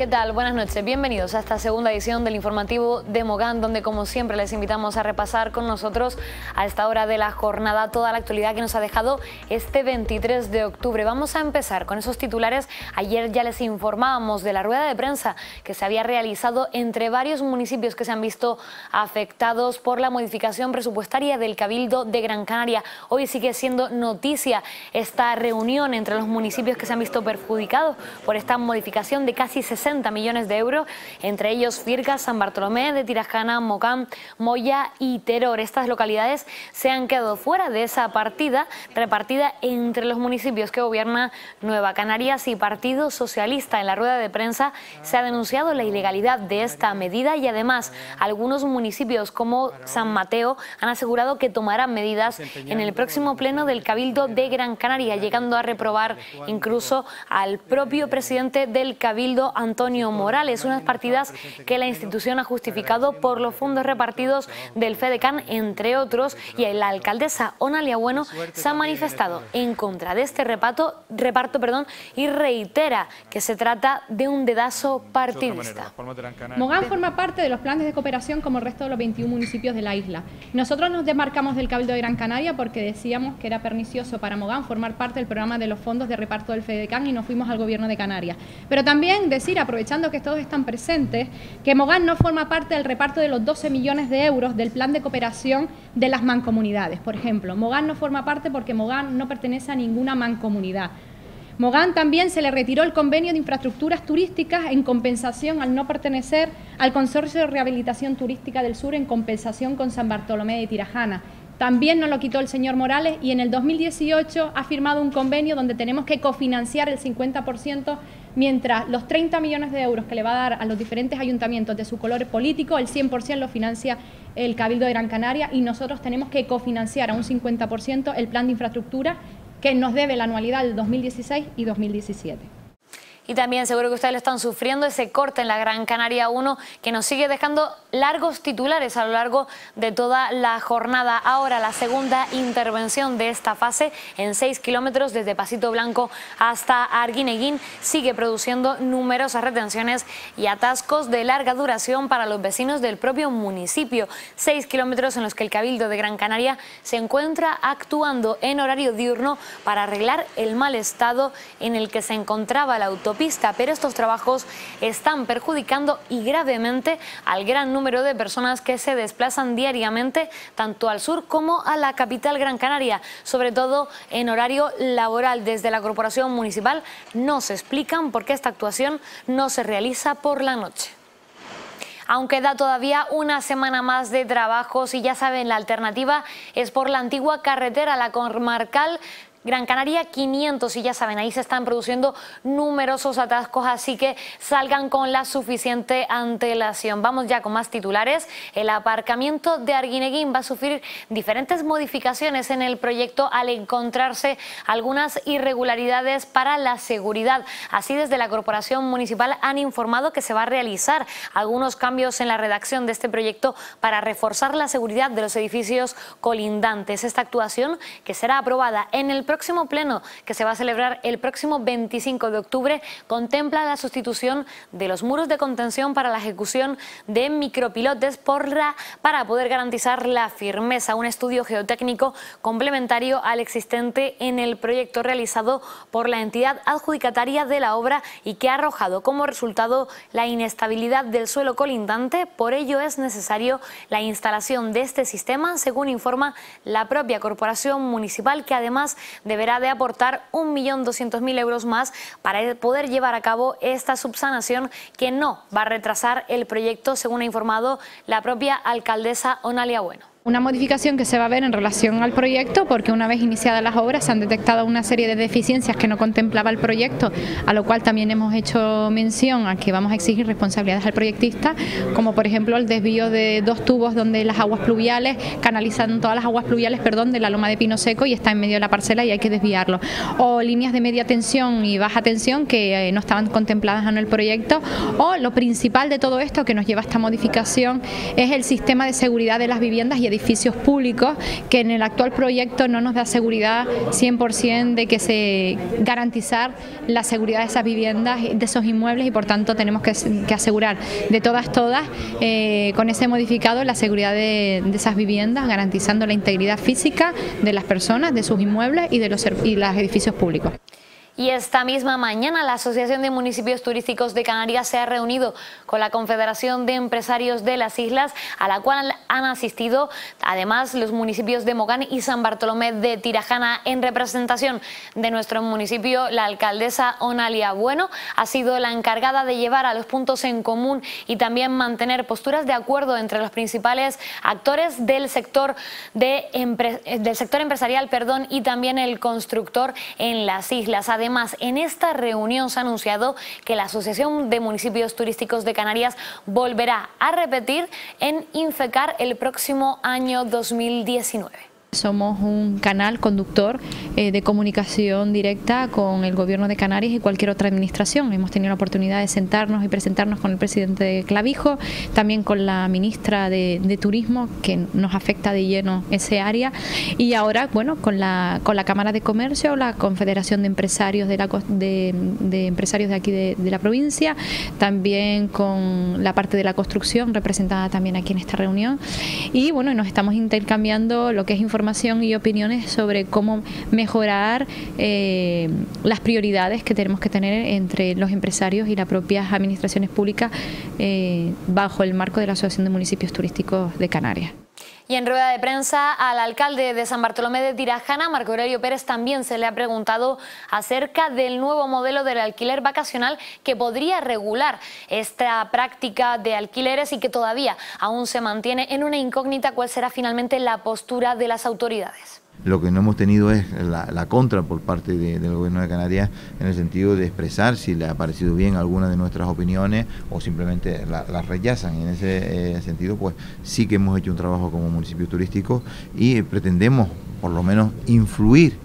¿qué tal? Buenas noches. Bienvenidos a esta segunda edición del informativo de Mogán, donde como siempre les invitamos a repasar con nosotros a esta hora de la jornada toda la actualidad que nos ha dejado este 23 de octubre. Vamos a empezar con esos titulares. Ayer ya les informábamos de la rueda de prensa que se había realizado entre varios municipios que se han visto afectados por la modificación presupuestaria del Cabildo de Gran Canaria. Hoy sigue siendo noticia esta reunión entre los municipios que se han visto perjudicados por esta modificación de casi 60 millones de euros, entre ellos Firgas, San Bartolomé de Tirajana, Mogán, Moya y Teror. Estas localidades se han quedado fuera de esa partida repartida entre los municipios que gobierna Nueva Canarias y Partido Socialista. En la rueda de prensa se ha denunciado la ilegalidad de esta medida y además algunos municipios como San Mateo han asegurado que tomarán medidas en el próximo pleno del Cabildo de Gran Canaria, llegando a reprobar incluso al propio presidente del Cabildo, Antonio Morales, unas partidas que la institución ha justificado por los fondos repartidos del FEDECAN, entre otros, y la alcaldesa Onalia Bueno se ha manifestado en contra de este reparto y reitera que se trata de un dedazo partidista. Mogán forma parte de los planes de cooperación como el resto de los 21 municipios de la isla. Nosotros nos desmarcamos del Cabildo de Gran Canaria porque decíamos que era pernicioso para Mogán formar parte del programa de los fondos de reparto del FEDECAN y nos fuimos al gobierno de Canarias. Pero también decir, aprovechando que todos están presentes, que Mogán no forma parte del reparto de los 12 millones de euros del plan de cooperación de las mancomunidades. Por ejemplo, Mogán no forma parte porque Mogán no pertenece a ninguna mancomunidad. Mogán también se le retiró el convenio de infraestructuras turísticas en compensación al no pertenecer al Consorcio de Rehabilitación Turística del Sur en compensación con San Bartolomé de Tirajana. También nos lo quitó el señor Morales y en el 2018 ha firmado un convenio donde tenemos que cofinanciar el 50%, mientras los 30 millones de euros que le va a dar a los diferentes ayuntamientos de su color político, el 100% lo financia el Cabildo de Gran Canaria y nosotros tenemos que cofinanciar a un 50% el plan de infraestructura que nos debe la anualidad del 2016 y 2017. Y también seguro que ustedes lo están sufriendo, ese corte en la Gran Canaria 1 que nos sigue dejando largos titulares a lo largo de toda la jornada. Ahora la segunda intervención de esta fase en 6 kilómetros desde Pasito Blanco hasta Arguineguín sigue produciendo numerosas retenciones y atascos de larga duración para los vecinos del propio municipio. 6 kilómetros en los que el Cabildo de Gran Canaria se encuentra actuando en horario diurno para arreglar el mal estado en el que se encontraba la autopista, pero estos trabajos están perjudicando y gravemente al gran número de personas que se desplazan diariamente tanto al sur como a la capital Gran Canaria, sobre todo en horario laboral. Desde la Corporación Municipal no se explican por qué esta actuación no se realiza por la noche. Aunque da todavía una semana más de trabajos y ya saben, la alternativa es por la antigua carretera, la comarcal Gran Canaria 500, y ya saben, ahí se están produciendo numerosos atascos, así que salgan con la suficiente antelación. Vamos ya con más titulares. El aparcamiento de Arguineguín va a sufrir diferentes modificaciones en el proyecto al encontrarse algunas irregularidades para la seguridad. Así, desde la Corporación Municipal han informado que se va a realizar algunos cambios en la redacción de este proyecto para reforzar la seguridad de los edificios colindantes. Esta actuación, que será aprobada en el próximo pleno que se va a celebrar el próximo 25 de octubre, contempla la sustitución de los muros de contención para la ejecución de micropilotes para poder garantizar la firmeza. Un estudio geotécnico complementario al existente en el proyecto realizado por la entidad adjudicataria de la obra y que ha arrojado como resultado la inestabilidad del suelo colindante. Por ello es necesario la instalación de este sistema, según informa la propia Corporación Municipal, que además deberá de aportar 1.200.000 euros más para poder llevar a cabo esta subsanación, que no va a retrasar el proyecto, según ha informado la propia alcaldesa Onalia Bueno. Una modificación que se va a ver en relación al proyecto, porque una vez iniciadas las obras se han detectado una serie de deficiencias que no contemplaba el proyecto, a lo cual también hemos hecho mención a que vamos a exigir responsabilidades al proyectista, como por ejemplo el desvío de 2 tubos donde las aguas pluviales canalizan todas las aguas pluviales, de la loma de Pino Seco y está en medio de la parcela y hay que desviarlo, o líneas de media tensión y baja tensión que no estaban contempladas en el proyecto, o lo principal de todo esto que nos lleva a esta modificación es el sistema de seguridad de las viviendas y edificios públicos, que en el actual proyecto no nos da seguridad 100% de que se garantizar la seguridad de esas viviendas, de esos inmuebles, y por tanto tenemos que asegurar de todas con ese modificado la seguridad de esas viviendas, garantizando la integridad física de las personas, de sus inmuebles y de los edificios públicos. Y esta misma mañana la Asociación de Municipios Turísticos de Canarias se ha reunido con la Confederación de Empresarios de las Islas, a la cual han asistido además los municipios de Mogán y San Bartolomé de Tirajana. En representación de nuestro municipio, la alcaldesa Onalia Bueno ha sido la encargada de llevar a los puntos en común y también mantener posturas de acuerdo entre los principales actores del sector empresarial, y también el constructor en las islas. Además, en esta reunión se ha anunciado que la Asociación de Municipios Turísticos de Canarias volverá a repetir en Infecar el próximo año 2019. Somos un canal conductor de comunicación directa con el Gobierno de Canarias y cualquier otra administración. Hemos tenido la oportunidad de sentarnos y presentarnos con el presidente de Clavijo, también con la ministra de Turismo, que nos afecta de lleno ese área, y ahora, bueno, con la Cámara de Comercio, la Confederación de Empresarios de empresarios de aquí de la provincia, también con la parte de la construcción representada también aquí en esta reunión, y bueno, nos estamos intercambiando lo que es información y opiniones sobre cómo mejorar las prioridades que tenemos que tener entre los empresarios y las propias administraciones públicas bajo el marco de la Asociación de Municipios Turísticos de Canarias. Y en rueda de prensa al alcalde de San Bartolomé de Tirajana, Marco Aurelio Pérez, también se le ha preguntado acerca del nuevo modelo del alquiler vacacional que podría regular esta práctica de alquileres y que todavía aún se mantiene en una incógnita cuál será finalmente la postura de las autoridades. Lo que no hemos tenido es la contra por parte del Gobierno de Canarias, en el sentido de expresar si le ha parecido bien alguna de nuestras opiniones o simplemente las rechazan. En ese sentido, pues sí que hemos hecho un trabajo como municipio turístico y pretendemos por lo menos influir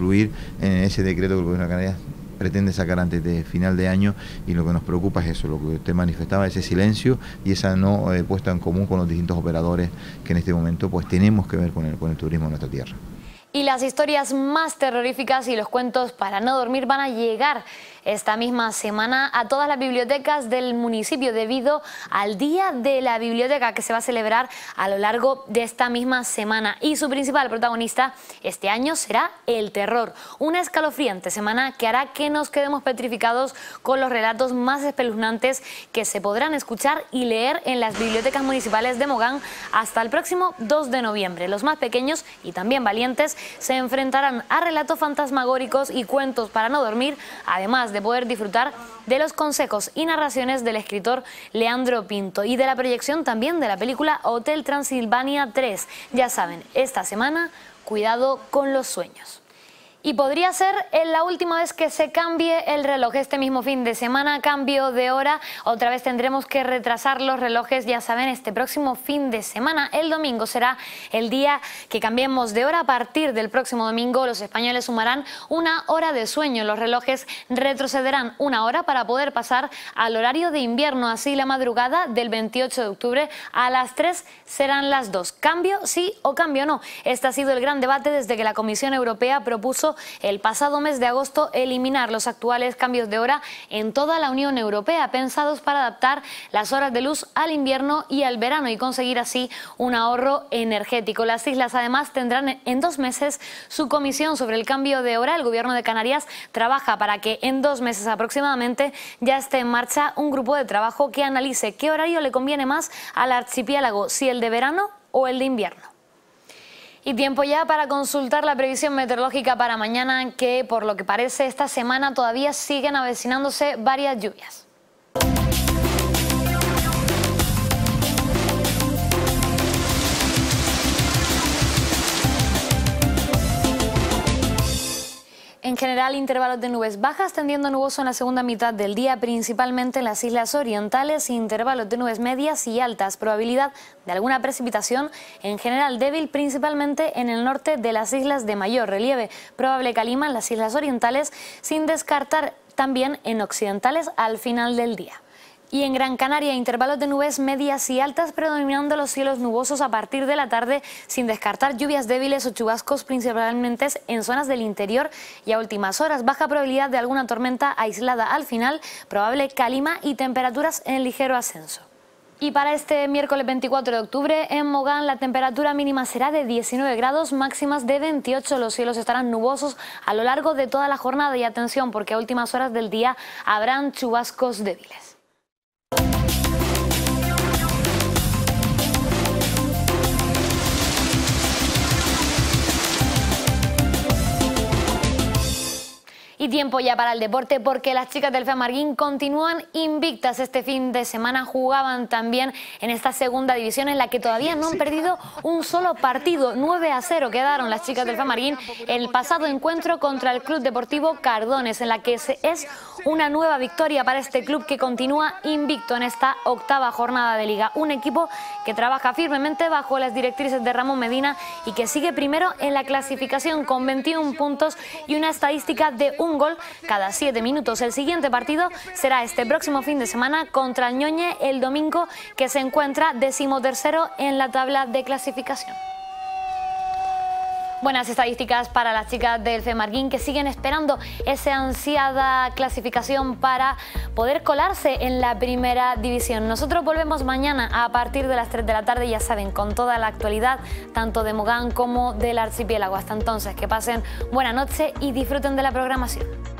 en ese decreto que el Gobierno de Canarias pretende sacar antes de final de año, y lo que nos preocupa es eso, lo que usted manifestaba, ese silencio y esa no puesta en común con los distintos operadores que en este momento pues tenemos que ver con el turismo en nuestra tierra. Y las historias más terroríficas y los cuentos para no dormir van a llegar esta misma semana a todas las bibliotecas del municipio debido al Día de la Biblioteca, que se va a celebrar a lo largo de esta misma semana. Y su principal protagonista este año será el terror, una escalofriante semana que hará que nos quedemos petrificados con los relatos más espeluznantes que se podrán escuchar y leer en las bibliotecas municipales de Mogán hasta el próximo 2 de noviembre. Los más pequeños y también valientes se enfrentarán a relatos fantasmagóricos y cuentos para no dormir, además de poder disfrutar de los consejos y narraciones del escritor Leandro Pinto y de la proyección también de la película Hotel Transilvania 3. Ya saben, esta semana, cuidado con los sueños. Y podría ser la última vez que se cambie el reloj. Este mismo fin de semana, cambio de hora. Otra vez tendremos que retrasar los relojes, ya saben, este próximo fin de semana. El domingo será el día que cambiemos de hora. A partir del próximo domingo, los españoles sumarán una hora de sueño. Los relojes retrocederán una hora para poder pasar al horario de invierno. Así, la madrugada del 28 de octubre a las 3 serán las 2. ¿Cambio sí o cambio no? Este ha sido el gran debate desde que la Comisión Europea propuso el pasado mes de agosto eliminar los actuales cambios de hora en toda la Unión Europea, pensados para adaptar las horas de luz al invierno y al verano y conseguir así un ahorro energético. Las islas además tendrán en 2 meses su comisión sobre el cambio de hora. El Gobierno de Canarias trabaja para que en 2 meses aproximadamente ya esté en marcha un grupo de trabajo que analice qué horario le conviene más al archipiélago, si el de verano o el de invierno. Y tiempo ya para consultar la previsión meteorológica para mañana, que por lo que parece esta semana todavía siguen avecinándose varias lluvias. En general, intervalos de nubes bajas tendiendo a nuboso en la segunda mitad del día, principalmente en las islas orientales, intervalos de nubes medias y altas, probabilidad de alguna precipitación, en general débil, principalmente en el norte de las islas de mayor relieve, probable calima en las islas orientales, sin descartar también en occidentales al final del día. Y en Gran Canaria, intervalos de nubes medias y altas predominando los cielos nubosos a partir de la tarde, sin descartar lluvias débiles o chubascos principalmente en zonas del interior y a últimas horas. Baja probabilidad de alguna tormenta aislada al final, probable calima y temperaturas en ligero ascenso. Y para este miércoles 24 de octubre, en Mogán la temperatura mínima será de 19 grados, máximas de 28. Los cielos estarán nubosos a lo largo de toda la jornada y atención porque a últimas horas del día habrán chubascos débiles. Y tiempo ya para el deporte porque las chicas del Femarguín continúan invictas. Este fin de semana jugaban también en esta segunda división en la que todavía no han perdido un solo partido. 9-0 quedaron las chicas del Femarguín el pasado encuentro contra el Club Deportivo Cardones, en la que es una nueva victoria para este club que continúa invicto en esta octava jornada de liga. Un equipo que trabaja firmemente bajo las directrices de Ramón Medina y que sigue primero en la clasificación con 21 puntos y una estadística de un gol cada 7 minutos. El siguiente partido será este próximo fin de semana contra el Ñoñe el domingo, que se encuentra 13º en la tabla de clasificación. Buenas estadísticas para las chicas del Femarguín que siguen esperando esa ansiada clasificación para poder colarse en la primera división. Nosotros volvemos mañana a partir de las 3 de la tarde, ya saben, con toda la actualidad tanto de Mogán como del archipiélago. Hasta entonces, que pasen buena noche y disfruten de la programación.